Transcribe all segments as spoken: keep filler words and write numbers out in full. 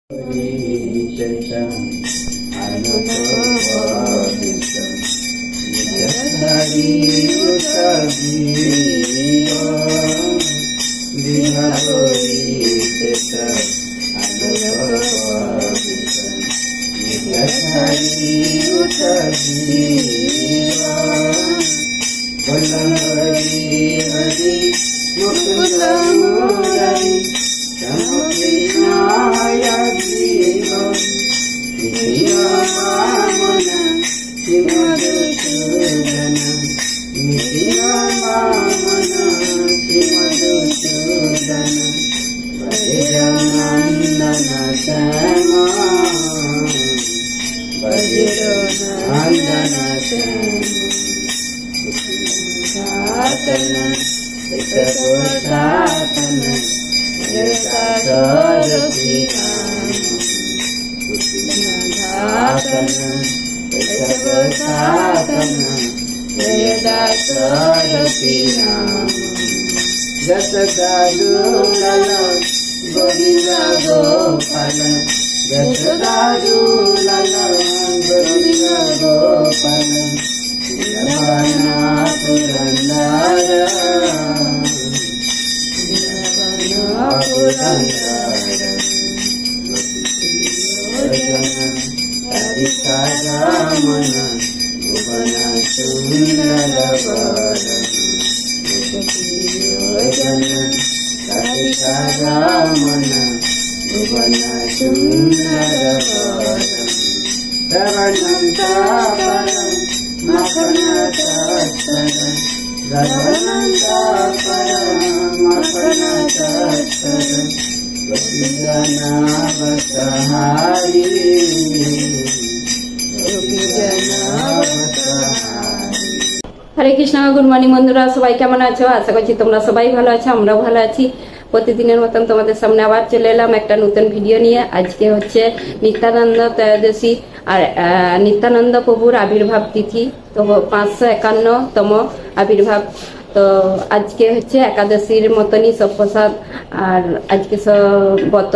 हरे Krishna good morning बंधुरा सबाई केमन आछो आशा करछि तोमरा सबाई भालो आछो আমরাও ভালো আছি প্রতিদিনের মতন তোমাদের সামনে আবার চলে এলাম একটা নতুন ভিডিও নিয়ে আজকে হচ্ছে নিত্যানন্দ ত্রয়োদশী আর নিত্যানন্দ প্রভুর আবির্ভাব তিথি তো পাঁচশো একান্ন তম আবির্ভাব তো আজকে হচ্ছে একাদশীর মতনই সব প্রসাদ আর আজকে সব ব্রত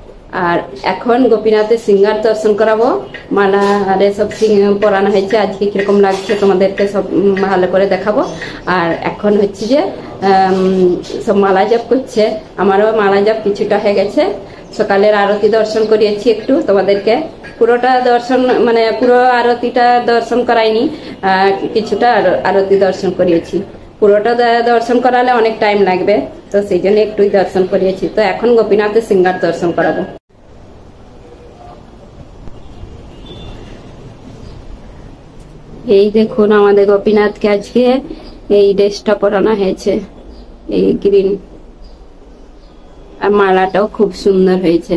আর এখন গোপীনাথের সিঙ্গার দর্শন করাবো মালা আর সব পরানো হয়েছে আজকে কিরকম লাগছে তোমাদেরকে সব ভালো করে দেখাবো আর এখন হচ্ছে যে সব মালা জপ করছে আমারও মালা জপ কিছুটা হয়ে গেছে সকালের আরতি দর্শন করিয়েছি একটু তোমাদেরকে পুরোটা দর্শন মানে পুরো আরতিটা দর্শন করাইনি কিছুটা আরতি দর্শন করিয়েছি পুরোটা দর্শন করালে অনেক টাইম লাগবে তো সেই জন্য একটুই দর্শন করিয়েছি তো এখন গোপীনাথের সিঙ্গার দর্শন করাবো এই দেখুন আমাদের গোপীনাথকে আজকে এই ড্রেসটা পরানো হয়েছে এই গ্রিন আর মালাটাও খুব সুন্দর হয়েছে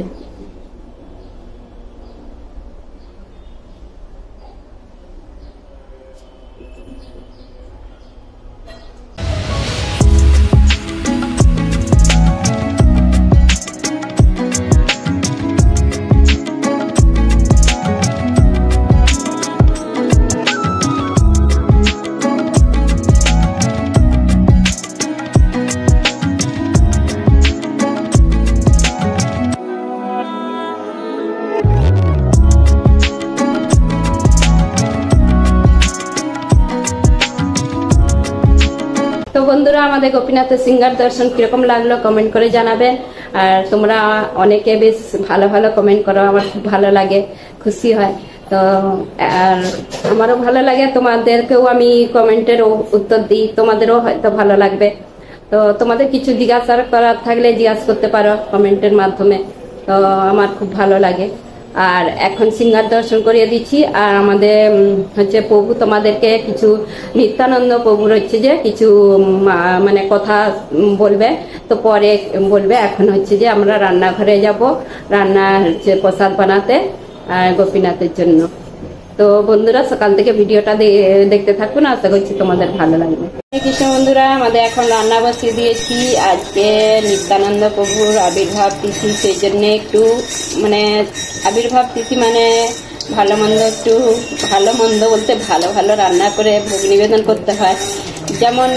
তো বন্ধুরা আমাদের গোপীনাথের সিঙ্গার দর্শন কিরকম লাগলো কমেন্ট করে জানাবেন আর তোমরা অনেকে বেশ ভালো ভালো কমেন্ট করো আমার খুব ভালো লাগে খুশি হয় তো আর আমারও ভালো লাগে তোমাদেরকেও আমি কমেন্টের উত্তর দিই তোমাদেরও হয়তো ভালো লাগবে তো তোমাদের কিছু জিজ্ঞাসা করার থাকলে জিজ্ঞাসা করতে পারো কমেন্টের মাধ্যমে তো আমার খুব ভালো লাগে আর এখন সিঙ্গার দর্শন করিয়ে দিচ্ছি আর আমাদের হচ্ছে প্রভু তোমাদেরকে কিছু নিত্যানন্দ প্রভুর হচ্ছে যে কিছু মানে কথা বলবে তো পরে বলবে এখন হচ্ছে যে আমরা রান্নাঘরে যাব রান্না হচ্ছে প্রসাদ বানাতে আর গোপীনাথের জন্য তো বন্ধুরা সকাল থেকে ভিডিওটা দেখতে থাকুন আশা করছি তোমাদের ভালো লাগবে কৃষ্ণ বন্ধুরা আমাদের এখন রান্না বসিয়ে দিয়েছি আজকে নিত্যানন্দ প্রভুর আবির্ভাব তিথি সেই জন্য একটু মানে আবির্ভাব তিথি মানে ভালো মন্দ একটু ভালো মন্দ বলতে ভালো ভালো রান্না করে ভোগ নিবেদন করতে হয় যেমন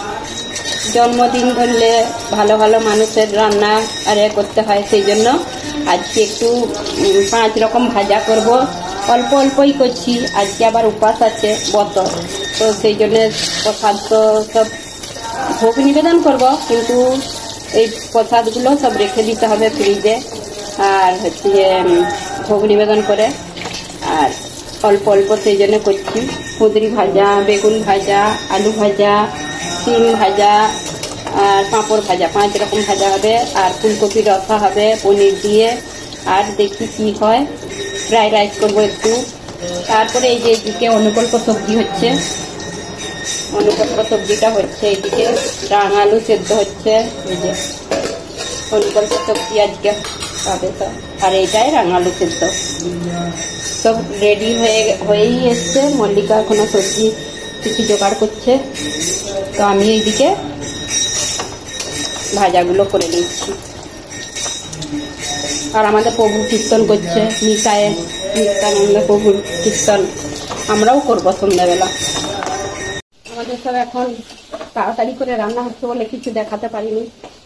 জন্মদিন ধরলে ভালো ভালো মানুষের রান্না আরে করতে হয় সেই জন্য আজকে একটু পাঁচ রকম ভাজা করব, অল্প অল্পই করছি, আজকে আবার উপাস আছে ব্রত, তো সেই জন্য প্রসাদ তো সব ভোগ নিবেদন করব, কিন্তু এই প্রসাদগুলো সব রেখে দিতে হবে ফ্রিজে, আর হচ্ছে ভোগ নিবেদন করে, আর অল্প অল্প সেই জন্য করছি। কুঁদরি ভাজা, বেগুন ভাজা, আলু ভাজা, সিম ভাজা আর পাঁপড় ভাজা, পাঁচ রকম ভাজা হবে, আর ফুলকপি রসা হবে পনির দিয়ে, আর দেখি কি হয়, ফ্রাইড রাইস করবো একটু। তারপরে এই যে এদিকে অনুকল্প সবজি হচ্ছে, অনুকল্প সবজিটা হচ্ছে, এদিকে রাঙা আলু সেদ্ধ হচ্ছে, এই যে অনুকল্প সবজি আজকে হবে তো, আর এইটাই রাঙা আলু সেদ্ধ, সব রেডি হয়ে হয়েই এসছে। মল্লিকা এখনো সবজি কিছু জোগাড় করছে, তো আমি এইদিকে ভাজাগুলো করে নিচ্ছি। আর আমাদের প্রভু কীর্তন করছে, নিতায় নিত্যানন্দ প্রভুর কীর্তন আমরাও করবো সন্ধ্যাবেলা। আমাদের সব এখন তাড়াতাড়ি করে রান্না হচ্ছে বলে কিছু দেখাতে পারিনি।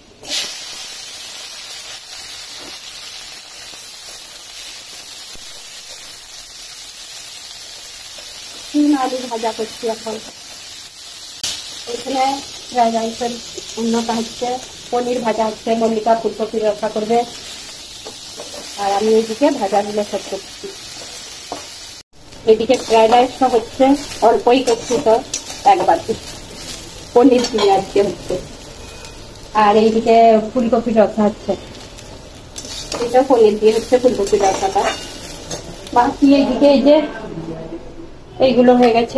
তিন আলু ভাজা করছি এখন। এখানে ফ্রাইড রাইসের উন্নতা হচ্ছে, পনির ভাজা হচ্ছে, মল্লিকা ফুলকপি রসা করবে, আর আমি এইদিকে ভাজাগুলো সব করছি। এদিকে ফ্রাইড রাইসটা হচ্ছে, অল্পই করছি তো, একবার পনির দিয়ে আজকে হচ্ছে, আর এইদিকে ফুলকপি রসা হচ্ছে, এটা পনির দিয়ে হচ্ছে ফুলকপি রসাটা। বাকি এইদিকে এই যে এইগুলো হয়ে গেছে,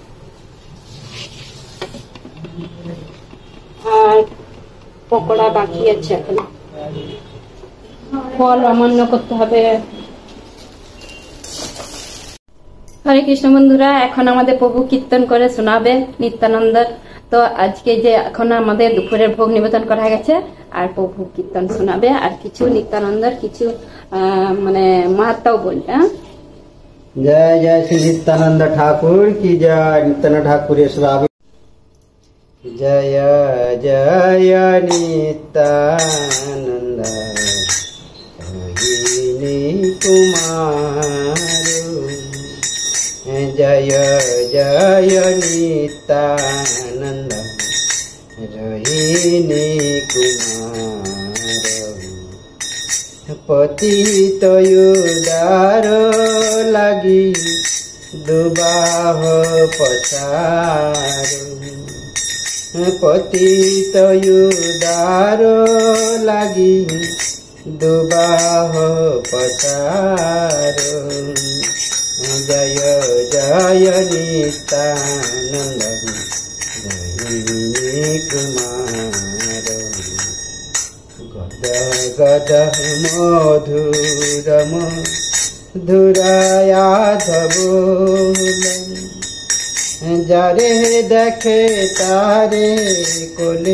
আর পকোড়া বাকি আছে, এখন ফল অমান্য করতে হবে। হরে কৃষ্ণ বন্ধুরা, এখন আমাদের প্রভু কীর্তন করে শোনাবে নিত্যানন্দ। তো আজকে যে এখন আমাদের দুপুরের ভোগ নিবেদন করা গেছে, আর প্রভু কীর্তন শোনাবে, আর কিছু নিত্যানন্দের কিছু মানে মাহাত্মাও বলবে। जय जय श्री नित्यानंद ठाकुर की जय। नित्यानंद ठाकुर स्वामी जय जय नित्यानंद रोहिणी कुमार, जय जय नित्यानंद रोहिणी कुमार, पतित उदार लगी दुबाह पचार, पतित उदार लगी दुबाह पचार, जय जय नित्यानंद रोहिणी कुमार, गद गद मधुरम धुरायाधव जारे देखे तारे कोले,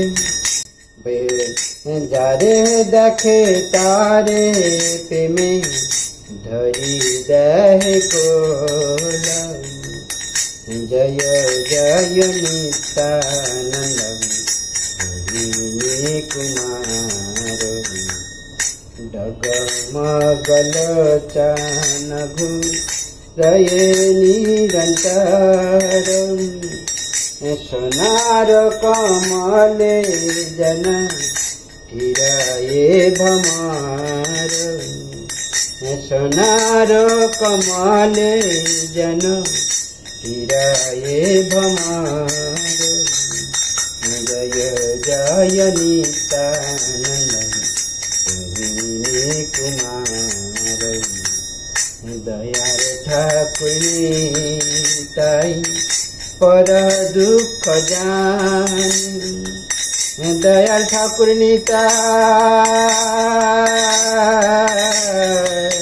जारे देखे तारे प्रेमे धरी दह कोला, जय जय नित्यानंद रोहिणी कुमार, डगमगल चान घुरये निरंतर, सोनार कमले जन फिराये भमार, सोनार कमले जन फिराये भमार, जय जय नित्यानंद रोहिणी कुमार, दयार ठाकुर निताई पर दुख जान, दयाल ठाकुर निताई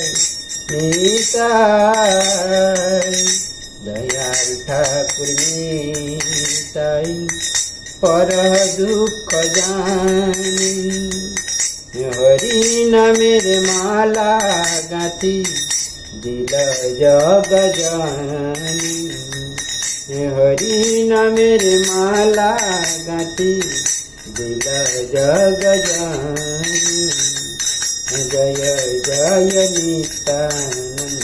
निताई, दयाल ठाकुर निताई पर दुख जान, हरि नामेर माला गाथी दिल जग जानी, हरि नामेर माला गाथी दिल जग जानी, जय जय नित्यानंद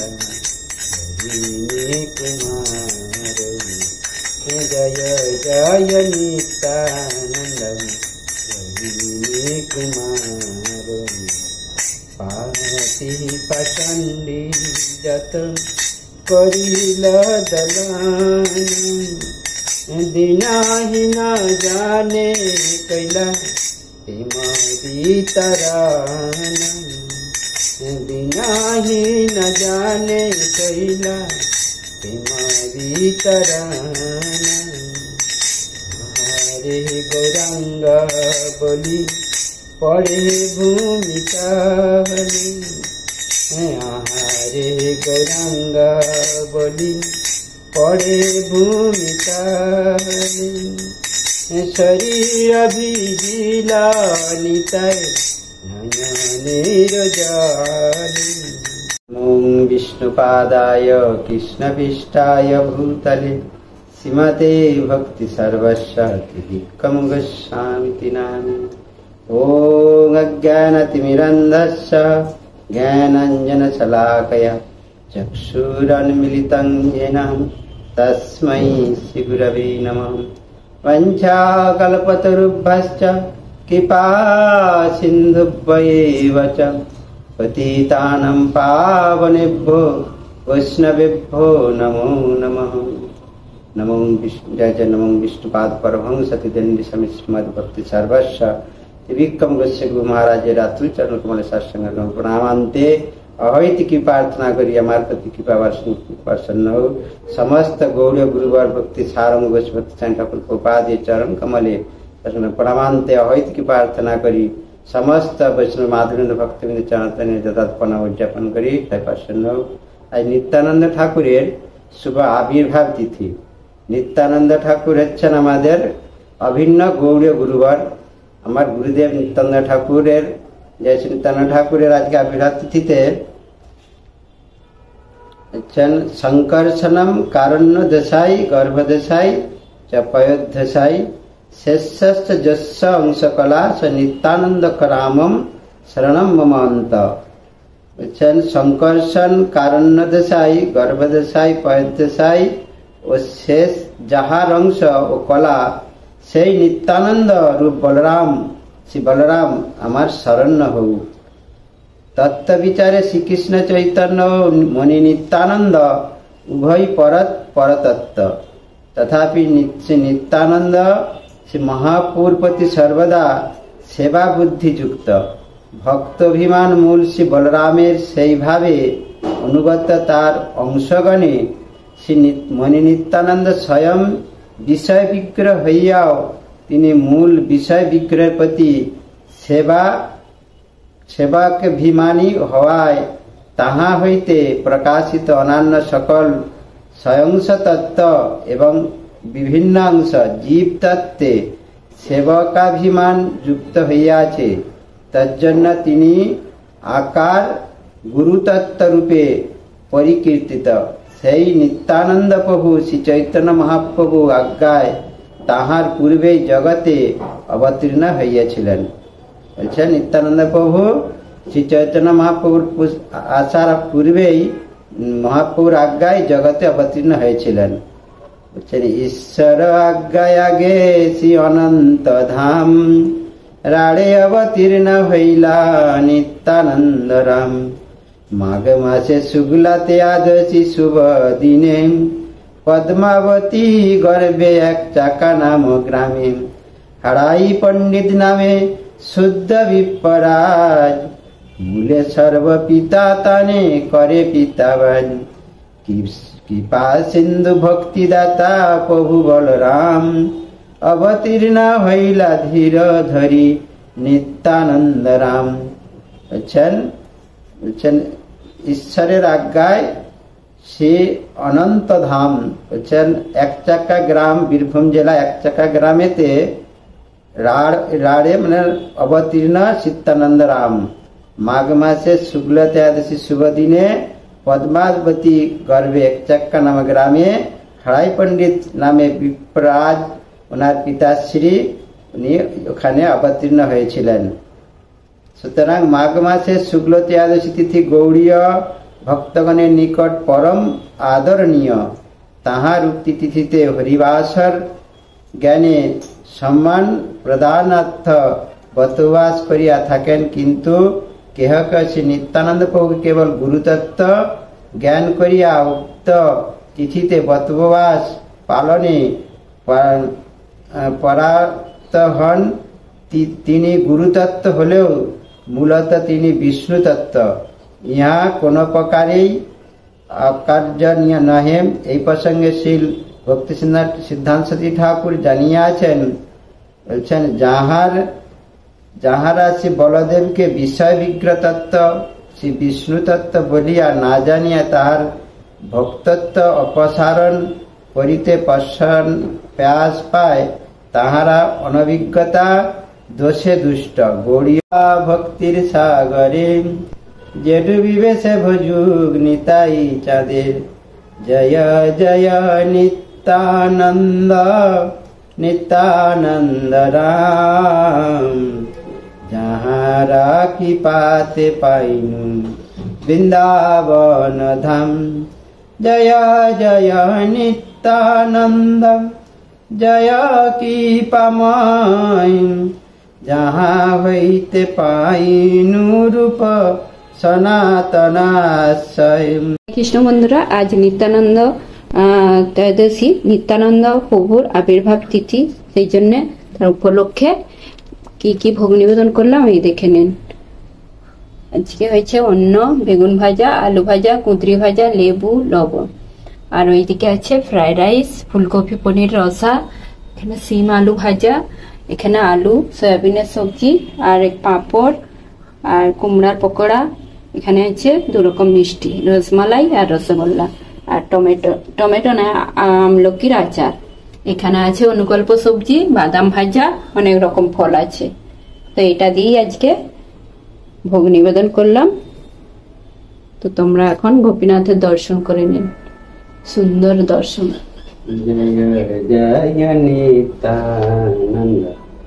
हरि कुमार जय जय नित्यानंद हरि कुमार पार्वती पचंडी जत करिल दलान दिनाहि न जाने कैला हिमादी तरान दिनाहि न जाने कैला हिमादी तरान हरे गौरांग बोली पड़े भूमिका हरे गौरांग बोली पड़े भूमिका शरीर भिजिला निताय नयनेर जाली नमो विष्णुपादाय कृष्णपिष्ठाय भूतले श्रीमते भक्ति सर्वस्व त्रिविक्रम गोस्वामी नामे ओम अज्ञानतिमिरन्धस्य ज्ञानाञ्जनशलाकया चक्षुरुन्मीलितं येन तस्मै श्रीगुरवे नमः वञ्चाकल्पतरुभ्यश्च कृपा सिन्धुभ्येव च पतितानां पावनेभ्यो वैष्णवेभ्यो नमो नमः नमो विष्णु जय जय नमो विष्णुपाद परमहंस सतीदंडी स्वामी श्रीमद् भक्ति सर्वस्व त्रिविक्रम गोस्वामी महाराज रात्रि चरण कमल साष्टांग प्रणामांते अहैति की प्रार्थना करी हमारे प्रति कृपा प्रसन्न हो समस्त गौड़ गुरुवार भक्ति सारंग गोस्वामी ठाकुर उपाध्याय चरण कमले प्रणामांते अहैति की प्रार्थना करी समस्त वैष्णव माधुरेन्द्र भक्तबिंद चरण यथात्पना उद्यापन करी प्रसन्न हो आज नित्यानंद ठाकुरेर शुभ आविर्भाव तिथि नित्यानंद ठाकुर हच्छेन आमादेर अभिन्न गौड़ गुरुवार আমার গুরুদেব নিত্যানন্দ ঠাকুরের যে নিত্যানন্দ ঠাকুরের আজকে আবির্ভাব তিথিতে সংকর্ষণম কারণ্য দেশাই গর্ভদেশাই চ পয়োদেশাই শেষশ্চ যস্য অংশকলা স নিত্যানন্দ রামম শরণম মম অন্ত বলছেন সংকর্ষণ কারণ্য দেশাই গর্ভদেশাই পয়োদেশাই ও শেষ যাহার অংশ ও কলা সেই নিত্যানন্দ রূপ বলরাম শ্রী বলরাম আমার শরণ্য হউ তত্ত্ব বিচারে শ্রীকৃষ্ণ চৈতন্য মণি নিত্যানন্দ উভয় পরত পরতত্ত্ব তথাপি শ্রী নিত্যানন্দ শ্রী মহাপুরপতি সর্বদা সেবা বুদ্ধিযুক্ত ভক্তভিমান মূল শ্রী বলরামের সেইভাবে অনুগত তার অংশগণে শ্রী মণি নিত্যানন্দ স্বয়ং বিষয় বিগ্রহ হইয়াও তিনি মূল বিষয় বিগ্রহের প্রতি সেবা সেবাভিমানী হওয়ায় তাহা হইতে প্রকাশিত অন্যান্য সকল স্বয়ংস তত্ত্ব এবং বিভিন্ন অংশ জীব তত্ত্বে সেবকাভিমান যুক্ত হইয়াছে তজ্জন্য তিনি আকার গুরুতত্ত্ব রূপে পরিকীর্তিত সেই নিত্যানন্দ প্রভু শ্রী চৈতন্য মহাপ্রভু আজ্ঞায় তাহার পূর্বে জগতে অবতীর্ণ হইয়াছিলেন বলছেন নিত্যানন্দ প্রভু শ্রী চৈতন্য মহাপ্রভুর আসার পূর্বেই মহাপ্রভুর আজ্ঞায় জগতে অবতীর্ণ হয়েছিলেন বলছেন ঈশ্বর আজ্ঞায় আগে শ্রী অনন্ত ধাম রাড়ে অবতীর্ণ হইলা নিত্যানন্দ রাম মাঘ মাসে শুক্লাতে আদশী শুভ দিনে পদ্মাবতী গর্ভে এক চাকা নাম গ্রামে হারাই পণ্ডিত নামে শুদ্ধ বিপ্রাজ মূলে সর্ব পিতা তানে করে পিতাবান কৃপা সিন্ধু ভক্তিদাতা প্রভু বলরাম অবতীর্ণ হইলা ধীর ধরি নিত্যানন্দ রাম বলছেন বলছেন ঈশ্বরের আজ্ঞায় সে অনন্ত ধাম বলছেন এক চাকা গ্রাম বীরভূম জেলা এক চাকা গ্রামেতে রাড়ে মানে অবতীর্ণ নিত্যানন্দ রাম মাঘ মাসে শুক্ল ত্রয়োদশী শুভ দিনে পদ্মাবতী গর্ভে এক চাক্কা নামে গ্রামে হারাই পণ্ডিত নামে বিপ্রাজ ওনার পিতাশ্রী উনি ওখানে অবতীর্ণ হয়েছিলেন। সুতরাং মাঘ মাসে শুক্ল ত্রয়োদশী তিথি গৌড়ীয় ভক্তগণের নিকট পরম আদরণীয়। তাহার উক্তি তিথিতে হরিবাসর জ্ঞানে সম্মান প্রদানার্থ বসবাস করিয়া থাকেন, কিন্তু কেহক শ্রী নিত্যানন্দ প্রভু কেবল গুরুতত্ত্ব জ্ঞান করিয়া উক্ত তিথিতে বসবাস পালনে পরায়ত হন। তিনি গুরুতত্ত্ব হলেও মূলত তিনি বিষ্ণু তত্ত্ব, ইহা কোন প্রকারেই অকার্যনীয় নহে। এই প্রসঙ্গে শ্রী ভক্তি সিদ্ধান্ত সতী ঠাকুর জানিয়াছেন, বলছেন যাহার যাহারা শ্রী বলদেবকে বিষয় বিগ্রহ তত্ত্ব শ্রী বিষ্ণু তত্ত্ব বলিয়া না জানিয়া তাহার ভক্তত্ব অপসারণ করিতে প্রয়াস পায়, তাহারা অনভিজ্ঞতা দোষে দুষ্ট। গৌড়ীয় ভক্তির সাগরে যে ডুবিবে সে ভজুগ নিতাই চাঁদের। জয় জয় নিত্যানন্দ নিত্যানন্দ রাম, যাহারা কি পাতে পাইনু বৃন্দাবন ধাম। জয় জয় নিত্যানন্দ জয় কি পামাই, যাহা হইতে পাইনু রূপ সনাতনাশ্রয়। কৃষ্ণ বন্ধুরা, আজ নিত্যানন্দ ত্রয়োদশী, নিত্যানন্দ প্রভুর আবির্ভাব তিথি, সেই জন্য তার উপলক্ষে কি কি ভোগ নিবেদন করলাম এই দেখে নিন। আজকে হয়েছে অন্ন, বেগুন ভাজা, আলু ভাজা, কুঁদরি ভাজা, লেবু, লবণ। আর ওইদিকে আছে ফ্রাইড রাইস, ফুলকপি পনির রসা, এখানে সিম আলু ভাজা, এখানে আলু সয়াবিনের সবজি, আর এক পাঁপড়, আর কুমড়ার পকোড়া। এখানে আছে দু রকম মিষ্টি, রসমালাই আর রসগোল্লা, আর টমেটো টমেটো না আমলকির আচার। এখানে আছে অনুকল্প সবজি, বাদাম ভাজা, অনেক রকম ফল আছে। তো এটা দিয়ে আজকে ভোগ নিবেদন করলাম। তো তোমরা এখন গোপীনাথের দর্শন করে নিন, সুন্দর দর্শন। জয় জয় নিত্যানন্দ।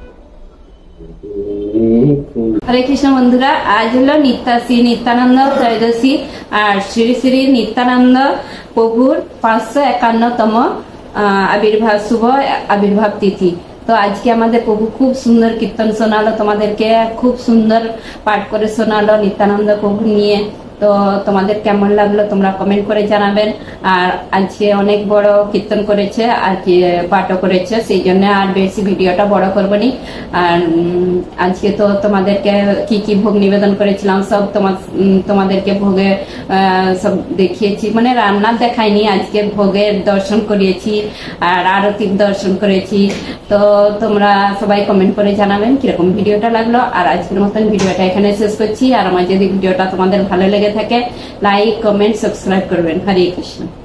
হরে কৃষ্ণ বন্ধুরা, আজ হলো নিত্যা শ্রী নিত্যানন্দ ত্রয়োদশী আর শ্রী শ্রী নিত্যানন্দ প্রভুর পাঁচশো একান্নতম আবির্ভাব শুভ আবির্ভাব তিথি। তো আজকে আমাদের প্রভু খুব সুন্দর কীর্তন শোনালো, তোমাদেরকে খুব সুন্দর পাঠ করে শোনালো নিত্যানন্দ প্রভু নিয়ে। তো তোমাদের কেমন লাগলো তোমরা কমেন্ট করে জানাবেন। আর আজকে অনেক বড় কীর্তন করেছে, আজকে পাঠও করেছে, সেই জন্য আর বেশি ভিডিওটা বড় করবো নি। আর আজকে তো তোমাদেরকে কি কি ভোগ নিবেদন করেছিলাম সব তোমার তোমাদেরকে ভোগে সব দেখিয়েছি, মানে রান্না দেখাইনি, আজকে ভোগের দর্শন করিয়েছি আর আরতির দর্শন করেছি। তো তোমরা সবাই কমেন্ট করে জানাবেন কিরকম ভিডিওটা লাগলো। আর আজকের মতন ভিডিওটা এখানে শেষ করছি। আর আমার যদি ভিডিওটা তোমাদের ভালো লেগে থাকে, লাইক কমেন্ট সাবস্ক্রাইব করবেন। হরে কৃষ্ণ।